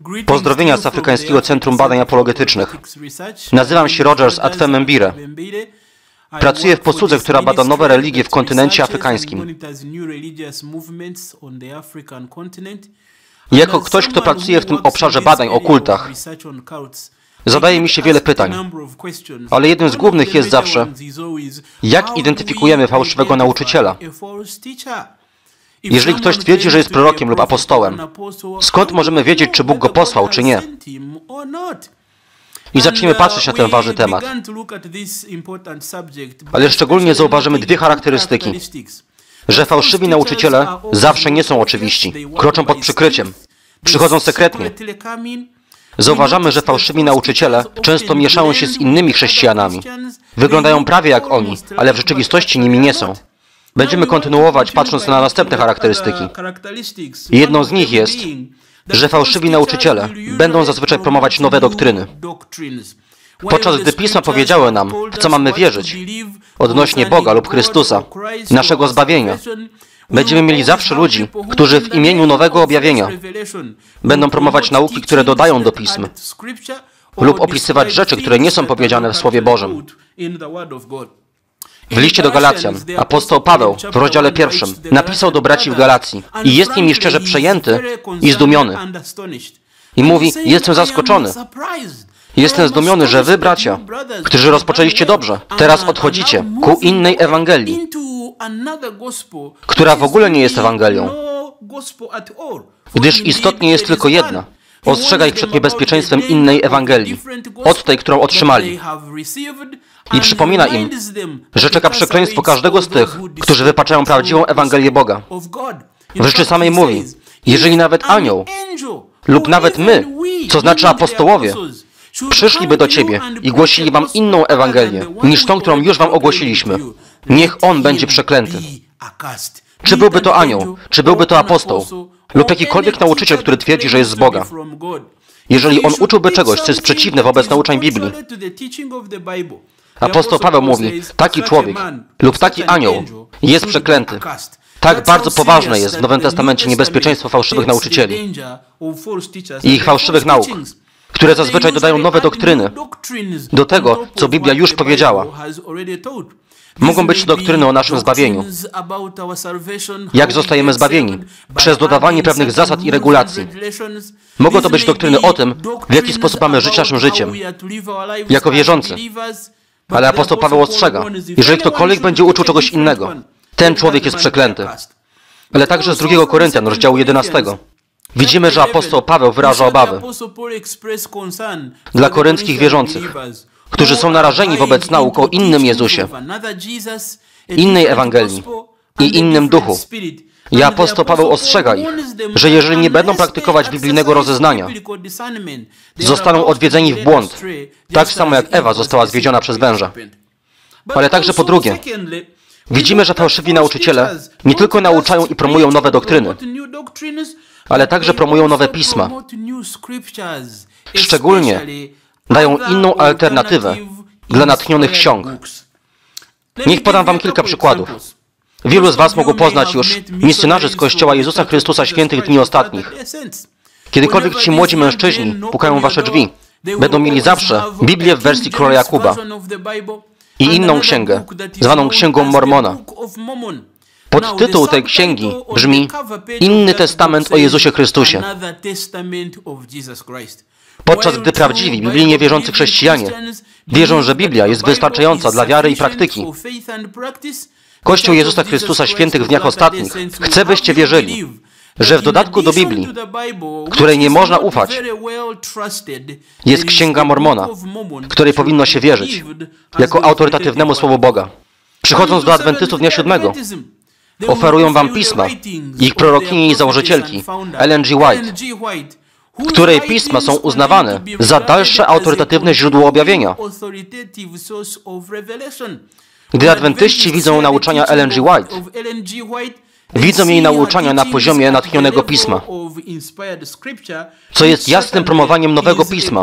Pozdrowienia z Afrykańskiego Centrum Badań Apologetycznych. Nazywam się Rogers Atwemembire. Pracuję w posłudze, która bada nowe religie w kontynencie afrykańskim. Jako ktoś, kto pracuje w tym obszarze badań o kultach, zadaje mi się wiele pytań, ale jednym z głównych jest zawsze, jak identyfikujemy fałszywego nauczyciela? Jeżeli ktoś twierdzi, że jest prorokiem lub apostołem, skąd możemy wiedzieć, czy Bóg go posłał, czy nie? I zaczniemy patrzeć na ten ważny temat. Ale szczególnie zauważymy dwie charakterystyki. Że fałszywi nauczyciele zawsze nie są oczywiści. Kroczą pod przykryciem. Przychodzą sekretnie. Zauważamy, że fałszywi nauczyciele często mieszają się z innymi chrześcijanami. Wyglądają prawie jak oni, ale w rzeczywistości nimi nie są. Będziemy kontynuować, patrząc na następne charakterystyki. Jedną z nich jest, że fałszywi nauczyciele będą zazwyczaj promować nowe doktryny. Podczas gdy Pisma powiedziały nam, w co mamy wierzyć, odnośnie Boga lub Chrystusa, naszego zbawienia, będziemy mieli zawsze ludzi, którzy w imieniu nowego objawienia będą promować nauki, które dodają do Pism, lub opisywać rzeczy, które nie są powiedziane w Słowie Bożym. W liście do Galacjan apostoł Paweł w rozdziale 1 napisał do braci w Galacji i jest nimi szczerze przejęty i zdumiony. I mówi, jestem zaskoczony. Jestem zdumiony, że wy, bracia, którzy rozpoczęliście dobrze, teraz odchodzicie ku innej Ewangelii, która w ogóle nie jest Ewangelią, gdyż istotnie jest tylko jedna. Ostrzega ich przed niebezpieczeństwem innej Ewangelii, od tej, którą otrzymali. I przypomina im, że czeka przekleństwo każdego z tych, którzy wypaczają prawdziwą Ewangelię Boga. W rzeczy samej mówi, jeżeli nawet anioł lub nawet my, co znaczy apostołowie, przyszliby do Ciebie i głosili Wam inną Ewangelię, niż tą, którą już Wam ogłosiliśmy, niech on będzie przeklęty. Czy byłby to anioł, czy byłby to apostoł, lub jakikolwiek nauczyciel, który twierdzi, że jest z Boga. Jeżeli on uczyłby czegoś, co jest przeciwne wobec nauczań Biblii, apostoł Paweł mówi, taki człowiek lub taki anioł jest przeklęty. Tak bardzo poważne jest w Nowym Testamencie niebezpieczeństwo fałszywych nauczycieli i ich fałszywych nauk, które zazwyczaj dodają nowe doktryny do tego, co Biblia już powiedziała. Mogą być to doktryny o naszym zbawieniu. Jak zostajemy zbawieni? Przez dodawanie pewnych zasad i regulacji. Mogą to być doktryny o tym, w jaki sposób mamy żyć naszym życiem, jako wierzący. Ale apostoł Paweł ostrzega, jeżeli ktokolwiek będzie uczył czegoś innego, ten człowiek jest przeklęty. Ale także z 2 Koryntian, rozdziału 11. Widzimy, że apostoł Paweł wyraża obawy dla korynckich wierzących, którzy są narażeni wobec nauk o innym Jezusie, innej Ewangelii i innym duchu. I apostoł Paweł ostrzega ich, że jeżeli nie będą praktykować biblijnego rozeznania, zostaną odwiedzeni w błąd, tak samo jak Ewa została zwiedziona przez węża. Ale także po drugie, widzimy, że fałszywi nauczyciele nie tylko nauczają i promują nowe doktryny, ale także promują nowe pisma. Szczególnie dają inną alternatywę dla natchnionych ksiąg. Niech podam wam kilka przykładów. Wielu z was mogło poznać już misjonarzy z Kościoła Jezusa Chrystusa Świętych Dni Ostatnich. Kiedykolwiek ci młodzi mężczyźni pukają w wasze drzwi, będą mieli zawsze Biblię w wersji Króla Jakuba i inną księgę, zwaną Księgą Mormona. Podtytuł tej księgi brzmi Inny Testament o Jezusie Chrystusie. Podczas gdy prawdziwi, biblijnie wierzący chrześcijanie wierzą, że Biblia jest wystarczająca dla wiary i praktyki, Kościół Jezusa Chrystusa Świętych w Dniach Ostatnich chce, byście wierzyli, że w dodatku do Biblii, której nie można ufać, jest Księga Mormona, której powinno się wierzyć, jako autorytatywnemu Słowu Boga. Przychodząc do Adwentystów Dnia Siódmego, oferują wam pisma, ich prorokini i założycielki, Ellen G. White, której pisma są uznawane za dalsze autorytatywne źródło objawienia. Gdy adwentyści widzą nauczania Ellen G. White, widzą jej nauczania na poziomie natchnionego pisma, co jest jasnym promowaniem nowego pisma,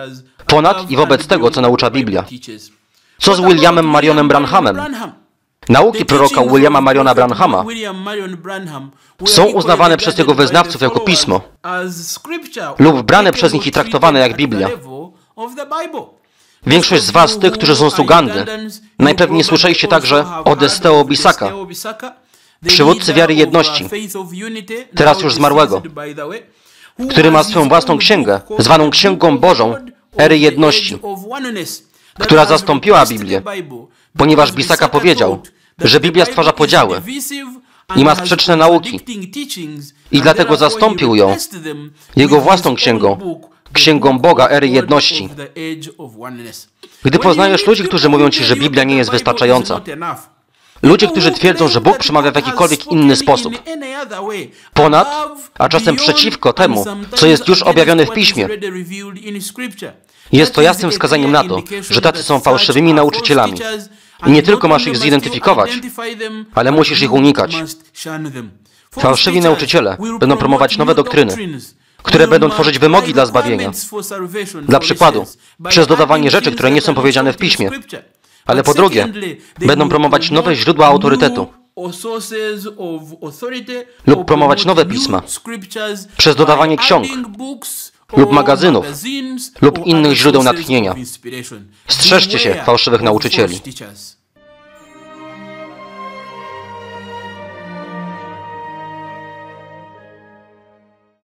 ponad i wobec tego, co naucza Biblia. Co z Williamem Marionem Branhamem? Nauki proroka Williama Mariona Branhama są uznawane przez jego wyznawców jako pismo lub brane przez nich i traktowane jak Biblia. Większość z was, tych, którzy są z Ugandy, najpewniej słyszeliście także o Desteo Bisaka, przywódcy wiary jedności, teraz już zmarłego, który ma swoją własną księgę, zwaną Księgą Bożą Ery Jedności, która zastąpiła Biblię, ponieważ Bisaka powiedział, że Biblia stwarza podziały i ma sprzeczne nauki i dlatego zastąpił ją jego własną księgą, Księgą Boga Ery Jedności. Gdy poznajesz ludzi, którzy mówią ci, że Biblia nie jest wystarczająca, ludzie, którzy twierdzą, że Bóg przemawia w jakikolwiek inny sposób, ponad, a czasem przeciwko temu, co jest już objawione w Piśmie, jest to jasnym wskazaniem na to, że tacy są fałszywymi nauczycielami. I nie tylko masz ich zidentyfikować, ale musisz ich unikać. Fałszywi nauczyciele będą promować nowe doktryny, które będą tworzyć wymogi dla zbawienia. Dla przykładu, przez dodawanie rzeczy, które nie są powiedziane w Piśmie. Ale po drugie, będą promować nowe źródła autorytetu lub promować nowe pisma przez dodawanie ksiąg lub magazynów lub innych źródeł natchnienia. Strzeżcie się fałszywych nauczycieli.